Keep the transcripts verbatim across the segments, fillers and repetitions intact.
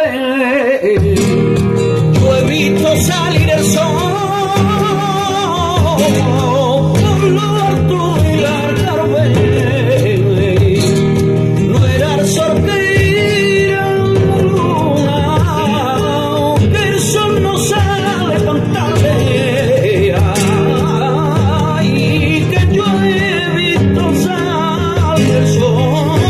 Yo he visto salir el sol por lo alto y largar verde. No era el sol que irá la luna, que el sol no sale tan tarde. Ay, que yo he visto salir el sol.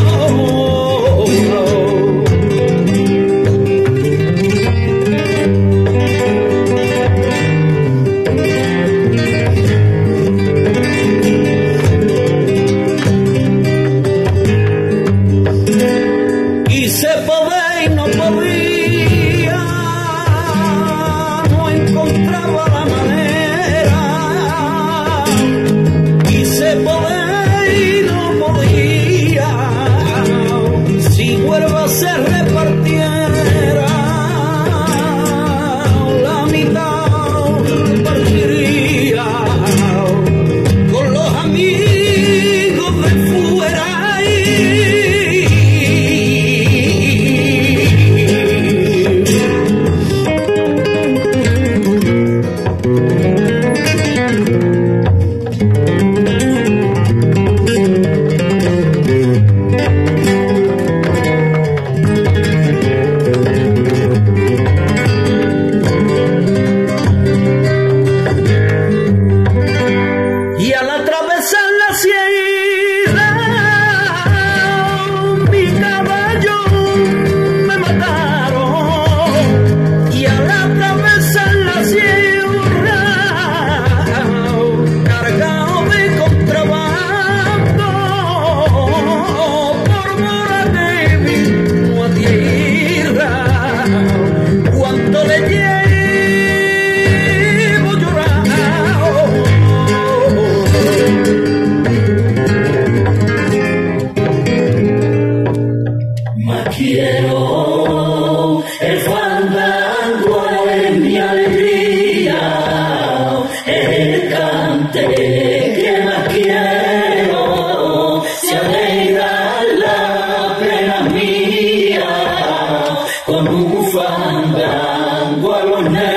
Quiero el fandango de mi alegría, el cante que más quiero, se alegra la pena mía, con un fandango a los